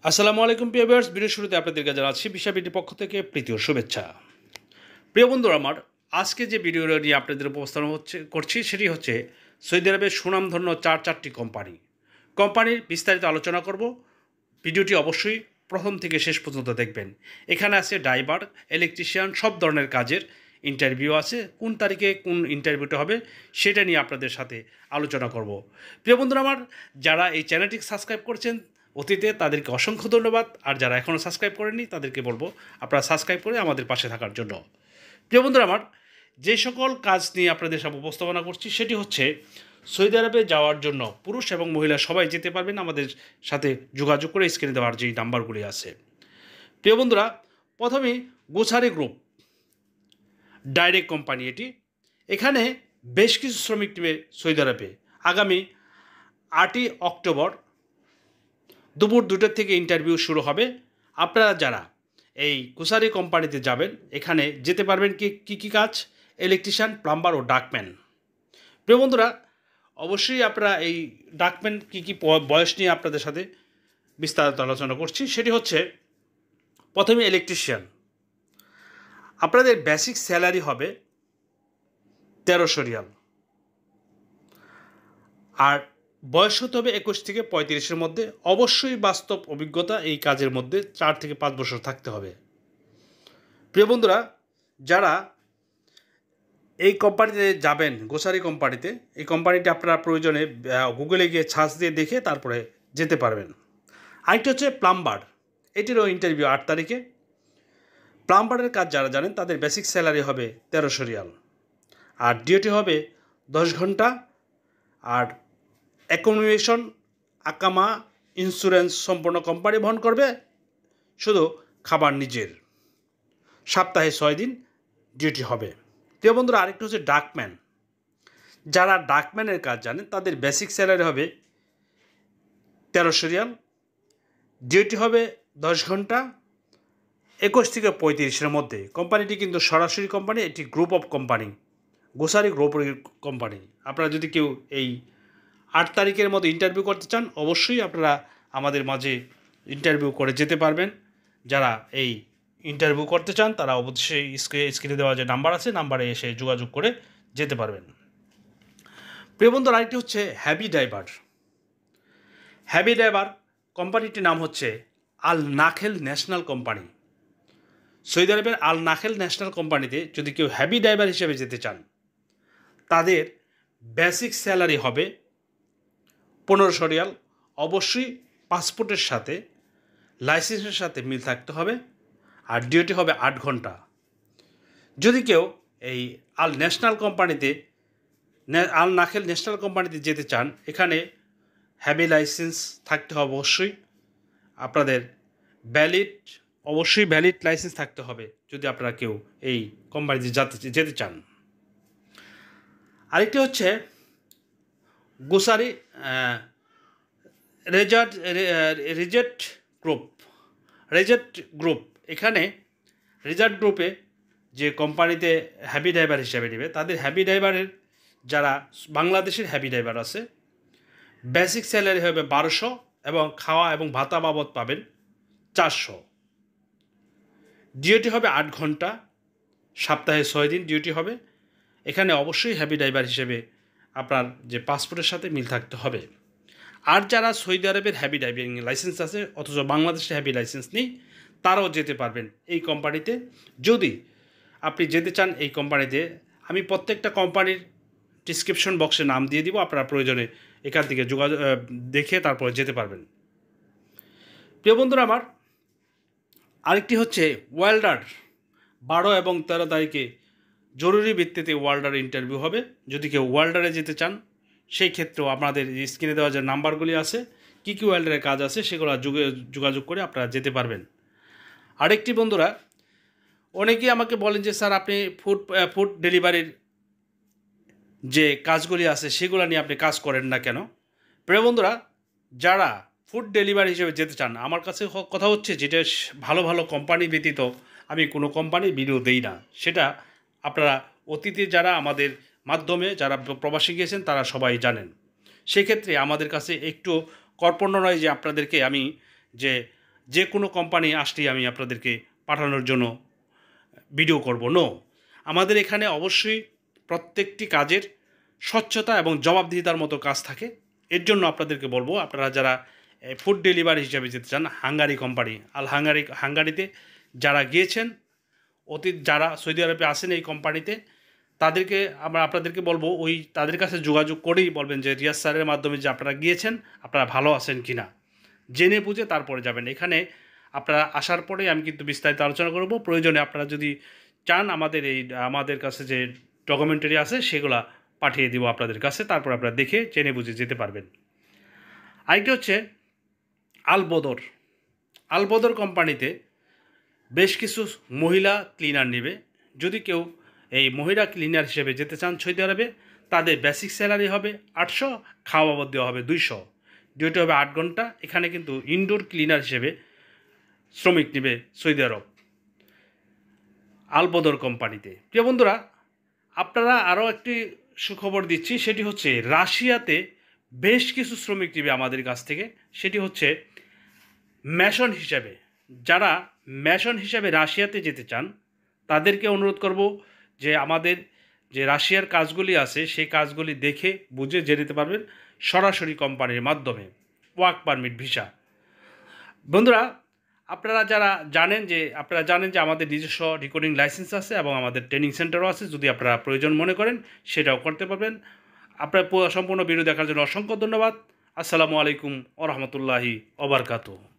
আসসালামু আলাইকুম প্রিয় ভিউয়ার্স, ভিডিও শুরুতে আপনাদেরকে জানাচ্ছি বিশাবিটির পক্ষ থেকে প্রীতি ও শুভেচ্ছা। প্রিয় বন্ধুরা আমার, আজকে যে ভিডিওটা নিয়ে আপনাদের উপস্থাপন করছি সেটি হচ্ছে সৌদি আরবের সুনামধন্য চারটি কোম্পানির বিস্তারিত আলোচনা করব। ভিডিওটি অবশ্যই প্রথম থেকে শেষ পর্যন্ত দেখবেন। এখানে আছে ড্রাইভার, ইলেকট্রিশিয়ান, সব ধরনের কাজের ইন্টারভিউ আছে। কোন তারিখে কোন ইন্টারভিউটা হবে সেটা নিয়ে আপনাদের সাথে আলোচনা করব। প্রিয় বন্ধুরা আমার, যারা এই চ্যানেলটি সাবস্ক্রাইব করছেন অতীতে তাদেরকে অসংখ্য ধন্যবাদ, আর যারা এখনও সাবস্ক্রাইব করেননি তাদেরকে বলবো আপনারা সাবস্ক্রাইব করে আমাদের পাশে থাকার জন্য। প্রিয় বন্ধুরা আমার, যে সকল কাজ নিয়ে আপনাদের সব উপস্থাপনা করছি সেটি হচ্ছে সৌদি আরবে যাওয়ার জন্য পুরুষ এবং মহিলা সবাই যেতে পারবেন আমাদের সাথে যোগাযোগ করে স্ক্রিনে দেওয়ার যেই নাম্বারগুলি আছে। প্রিয় বন্ধুরা, প্রথমেই গোছারি গ্রুপ ডাইরেক্ট কোম্পানি এটি। এখানে বেশ কিছু শ্রমিক নেবে সৌদি আরবে। আগামী 8ই অক্টোবর দুপুর 2টা থেকে ইন্টারভিউ শুরু হবে। আপনারা যারা এই কুসারি কোম্পানিতে যাবেন এখানে যেতে পারবেন কী কাজ? ইলেকট্রিশিয়ান, প্লাম্বার ও ডাকম্যান। প্রিয় বন্ধুরা, অবশ্যই আপনারা এই ডাকম্যান কী বয়স নিয়ে আপনাদের সাথে বিস্তারিত আলোচনা করছি। সেটি হচ্ছে প্রথমে ইলেকট্রিশিয়ান। আপনাদের বেসিক স্যালারি হবে 1300 রিয়াল, আর বয়স হতে হবে 21 থেকে 35-এর মধ্যে। অবশ্যই বাস্তব অভিজ্ঞতা এই কাজের মধ্যে 4 থেকে 5 বছর থাকতে হবে। প্রিয় বন্ধুরা, যারা এই কোম্পানিতে যাবেন, গোসারি কোম্পানিতে, এই কোম্পানিটি আপনারা প্রয়োজনে গুগলে গিয়ে সার্চ দিয়ে দেখে তারপরে যেতে পারবেন। আরেকটি হচ্ছে প্লাম্বার, এটিরও ইন্টারভিউ 8 তারিখে। প্লাম্বারের কাজ যারা জানেন তাদের বেসিক স্যালারি হবে 1300 রিয়াল, আর ডিউটি হবে 10 ঘন্টা, আর অ্যাকোমোডেশন, আকামা, ইন্স্যুরেন্স সম্পূর্ণ কোম্পানি বহন করবে, শুধু খাবার নিজের। সপ্তাহে 6 দিন ডিউটি হবে। প্রিয় বন্ধুরা, আরেকটা হচ্ছে ডাকম্যান। যারা ডাকম্যানের কাজ জানেন তাদের বেসিক স্যালারি হবে 1300 রিয়াল, ডিউটি হবে 10 ঘন্টা, 21 থেকে 35-এর মধ্যে। কোম্পানিটি কিন্তু সরাসরি কোম্পানি, এটি গ্রুপ অফ কোম্পানি, গোসারি গ্রুপের কোম্পানি। আপনারা যদি কেউ এই 8 তারিখের মধ্যে ইন্টারভিউ করতে চান অবশ্যই আপনারা আমাদের মাঝে ইন্টারভিউ করে যেতে পারবেন। যারা এই ইন্টারভিউ করতে চান তারা অবশ্যই স্ক্রিনে দেওয়া যে নাম্বার আছে নাম্বারে এসে যোগাযোগ করে যেতে পারবেন। প্রিয় বন্ধুরা, আরেকটি হচ্ছে হ্যাভি ড্রাইভার। হ্যাভি ড্রাইভার কোম্পানিটির নাম হচ্ছে Al Nakheel national company. Saudi আরবের আল নাখেল ন্যাশনাল কোম্পানিতে যদি কেউ হ্যাভি ড্রাইভার হিসেবে যেতে চান তাদের বেসিক স্যালারি হবে 1500 রিয়াল। অবশ্যই পাসপোর্টের সাথে, লাইসেন্সের সাথে মিল থাকতে হবে, আর ডিউটি হবে 8 ঘন্টা। যদি কেউ এই আল নাখেল ন্যাশনাল কোম্পানিতে যেতে চান এখানে হ্যাভি লাইসেন্স থাকতে হবে অবশ্যই। আপনাদের অবশ্যই ভ্যালিড লাইসেন্স থাকতে হবে যদি আপনারা কেউ এই কোম্পানিতে যেতে চান। আরেকটি হচ্ছে গোসারি রেজেট গ্রুপ। এখানে রেজার্ট গ্রুপে যে কোম্পানিতে হ্যাভি ড্রাইভার হিসেবে নেবে তাদের হ্যাভি ড্রাইভারের যারা বাংলাদেশের হ্যাভি ড্রাইভার আছে বেসিক স্যালারি হবে 1200, এবং খাওয়া এবং ভাতা বাবদ পাবেন 400। ডিউটি হবে 8 ঘন্টা, সপ্তাহে 6 দিন ডিউটি হবে। এখানে অবশ্যই হ্যাভি ড্রাইভার হিসেবে আপনার যে পাসপোর্টের সাথে মিল থাকতে হবে। আর যারা সৌদি আরবের হ্যাভি ড্রাইভিং লাইসেন্স আছে অথচ বাংলাদেশের হ্যাভি লাইসেন্স নেই তারাও যেতে পারবেন এই কোম্পানিতে। যদি আপনি যেতে চান এই কোম্পানিতে, আমি প্রত্যেকটা কোম্পানির ডিসক্রিপশন বক্সে নাম দিয়ে দিব, আপনারা প্রয়োজনে এখান থেকে যোগাযোগ দেখে তারপরে যেতে পারবেন। প্রিয় বন্ধুরা আমার, আরেকটি হচ্ছে ওয়েল্ডার। 12 এবং 13 তারিখে জরুরি ভিত্তিতে ওয়েল্ডার ইন্টারভিউ হবে। যদি কেউ ওয়েল্ডারে যেতে চান সেই ক্ষেত্রেও আপনাদের স্ক্রিনে দেওয়া যে নাম্বারগুলি আছে কী ওয়েল্ডারের কাজ আছে সেগুলো যোগাযোগ করে আপনারা যেতে পারবেন। আরেকটি বন্ধুরা, অনেকেই আমাকে বলেন যে স্যার আপনি ফুড ডেলিভারির যে কাজগুলি আছে সেগুলো নিয়ে আপনি কাজ করেন না কেন? প্রিয় বন্ধুরা, যারা ফুড ডেলিভারি হিসেবে যেতে চান আমার কাছে কথা হচ্ছে যেটা ভালো ভালো কোম্পানি ব্যতীত আমি কোনো কোম্পানির ভিডিও দেই না। সেটা আপনারা অতীতে যারা আমাদের মাধ্যমে যারা প্রবাসী গিয়েছেন তারা সবাই জানেন। সেক্ষেত্রে আমাদের কাছে একটু কর্পণ্য নয় যে আপনাদেরকে আমি যে যে কোনো কোম্পানি আসলেই আমি আপনাদেরকে পাঠানোর জন্য ভিডিও করব। নো, আমাদের এখানে অবশ্যই প্রত্যেকটি কাজের স্বচ্ছতা এবং জবাবদিহিতার মতো কাজ থাকে। এর জন্য আপনাদেরকে বলবো, আপনারা যারা ফুড ডেলিভারি হিসাবে যেতে চান, হাঙ্গারি কোম্পানি হাঙ্গারিতে যারা গিয়েছেন, যারা সৌদি আরবে আসেন এই কোম্পানিতে, তাদেরকে আমরা আপনাদেরকে বলবো ওই তাদের কাছে যোগাযোগ করেই বলবেন যে রিয়াজ স্যারের মাধ্যমে যে আপনারা গিয়েছেন, আপনারা ভালো আছেন কি না, জেনে বুঝে তারপরে যাবেন। এখানে আপনারা আসার পরে আমি কিন্তু বিস্তারিত আলোচনা করব। প্রয়োজনে আপনারা যদি চান আমাদের কাছে যে ডকুমেন্টারি আছে সেগুলা পাঠিয়ে দিব আপনাদের কাছে, তারপর আপনারা দেখে জেনে বুঝে যেতে পারবেন। আরেকটি হচ্ছে আলবদর কোম্পানিতে বেশ কিছু মহিলা ক্লিনার নেবে। যদি কেউ এই মহিলা ক্লিনার হিসেবে যেতে চান সৌদি আরবে, তাদের বেসিক স্যালারি হবে 800, খাওয়া বাবদ দেওয়া হবে 200, ডিউটি হবে 8 ঘন্টা। এখানে কিন্তু ইনডোর ক্লিনার হিসেবে শ্রমিক নেবে সৌদি আরব আলবদর কোম্পানিতে। প্রিয় বন্ধুরা, আপনারা আরও একটি সুখবর দিচ্ছি, সেটি হচ্ছে রাশিয়াতে বেশ কিছু শ্রমিক নেবে আমাদের কাছ থেকে। সেটি হচ্ছে মেশন হিসাবে। যারা মেশন হিসাবে রাশিয়াতে যেতে চান তাদেরকে অনুরোধ করব যে আমাদের যে রাশিয়ার কাজগুলি আছে সেই কাজগুলি দেখে বুঝে জেনে নিতে পারবেন সরাসরি কোম্পানির মাধ্যমে, ওয়ার্ক পারমিট ভিসা। বন্ধুরা, আপনারা জানেন যে আমাদের নিজস্ব রেকর্ডিং লাইসেন্স আছে এবং আমাদের ট্রেনিং সেন্টারও আছে। যদি আপনারা প্রয়োজন মনে করেন সেটাও করতে পারবেন। আপনার সম্পূর্ণ ভিডিও দেখার জন্য অসংখ্য ধন্যবাদ। আসসালামু আলাইকুম ওয়া রাহমাতুল্লাহি ওয়া বারাকাতুহু।